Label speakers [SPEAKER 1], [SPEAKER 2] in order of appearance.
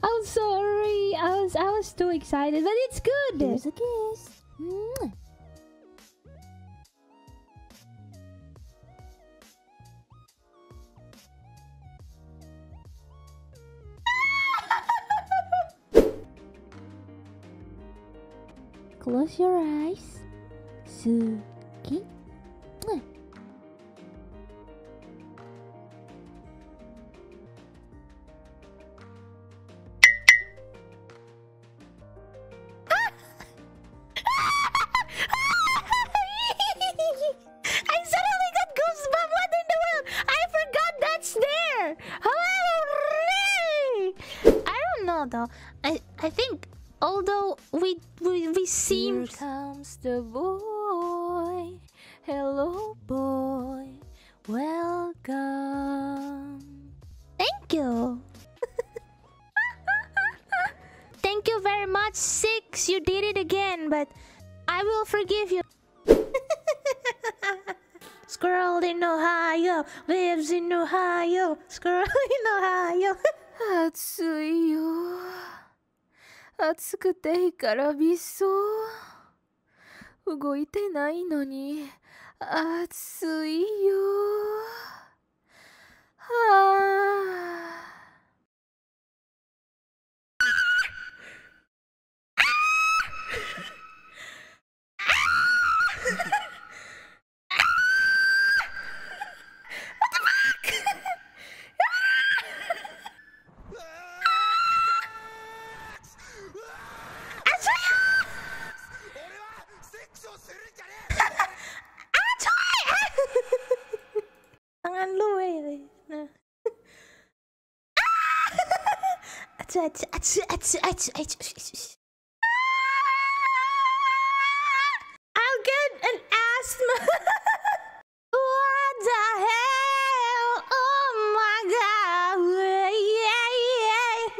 [SPEAKER 1] I'm sorry. I was too excited, but it's good.
[SPEAKER 2] Here's a kiss. Mwah. Close your eyes. Suki. Mwah.
[SPEAKER 1] I suddenly got goosebumps. What in the world? I forgot that's there. Hooray! I don't know though. I think although we seem.
[SPEAKER 2] Here comes the boy. Hello, boy. Welcome.
[SPEAKER 1] Thank you. Thank you very much, Six. You did it again, but I will forgive you. Squirrel in Ohio lives in Ohio. Squirrel in Ohio.
[SPEAKER 2] 暑いよ。暑くて干からびそう。動いてないのに暑いよ。はあ。
[SPEAKER 1] Tangan lu eh. Nah. Acu.